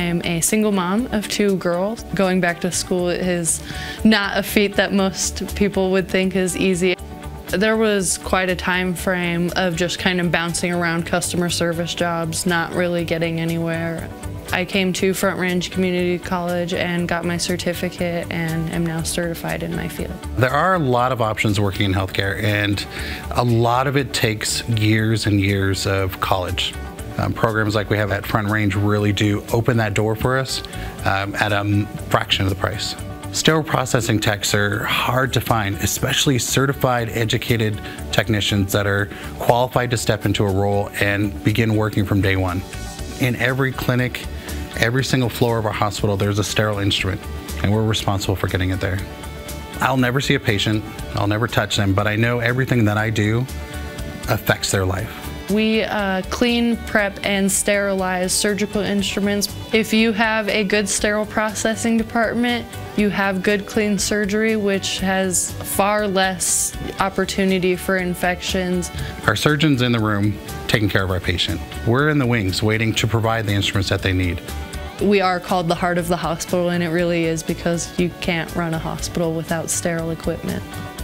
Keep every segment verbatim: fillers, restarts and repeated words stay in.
am a single mom of two girls. Going back to school is not a feat that most people would think is easy. There was quite a time frame of just kind of bouncing around customer service jobs, not really getting anywhere. I came to Front Range Community College and got my certificate and am now certified in my field. There are a lot of options working in healthcare, and a lot of it takes years and years of college. Um, programs like we have at Front Range really do open that door for us um, at a fraction of the price. Sterile processing techs are hard to find, especially certified, educated technicians that are qualified to step into a role and begin working from day one. In every clinic, every single floor of our hospital, there's a sterile instrument, and we're responsible for getting it there. I'll never see a patient, I'll never touch them, but I know everything that I do affects their life. We uh, clean, prep, and sterilize surgical instruments. If you have a good sterile processing department, you have good clean surgery, which has far less opportunity for infections. Our surgeon's in the room taking care of our patient. We're in the wings waiting to provide the instruments that they need. We are called the heart of the hospital, and it really is, because you can't run a hospital without sterile equipment.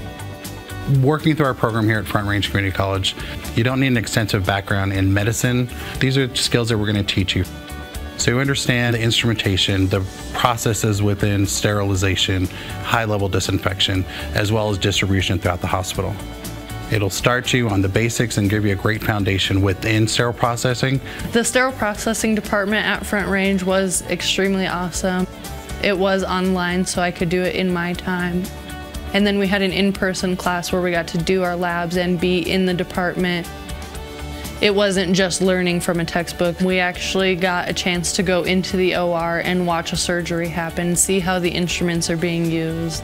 Working through our program here at Front Range Community College, you don't need an extensive background in medicine. These are skills that we're going to teach you. So you understand the instrumentation, the processes within sterilization, high-level disinfection, as well as distribution throughout the hospital. It'll start you on the basics and give you a great foundation within sterile processing. The sterile processing department at Front Range was extremely awesome. It was online, so I could do it in my time. And then we had an in-person class where we got to do our labs and be in the department. It wasn't just learning from a textbook. We actually got a chance to go into the O R and watch a surgery happen, see how the instruments are being used.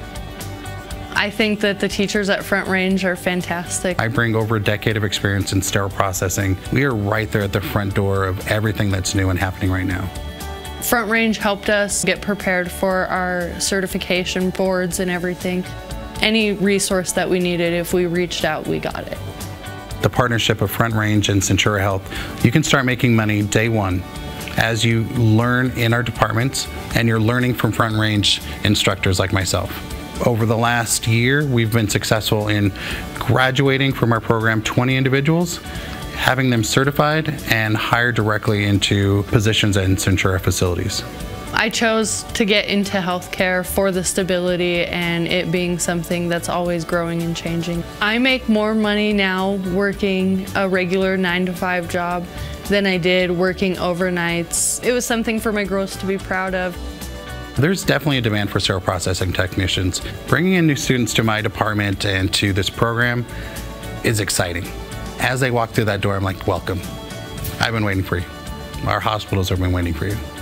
I think that the teachers at Front Range are fantastic. I bring over a decade of experience in sterile processing. We are right there at the front door of everything that's new and happening right now. Front Range helped us get prepared for our certification boards and everything. Any resource that we needed, if we reached out, we got it. The partnership of Front Range and Centura Health, you can start making money day one as you learn in our departments, and you're learning from Front Range instructors like myself. Over the last year, we've been successful in graduating from our program twenty individuals, having them certified and hired directly into positions in Centura facilities. I chose to get into healthcare for the stability and it being something that's always growing and changing. I make more money now working a regular nine to five job than I did working overnights. It was something for my girls to be proud of. There's definitely a demand for sterile processing technicians. Bringing in new students to my department and to this program is exciting. As they walk through that door, I'm like, welcome. I've been waiting for you. Our hospitals have been waiting for you.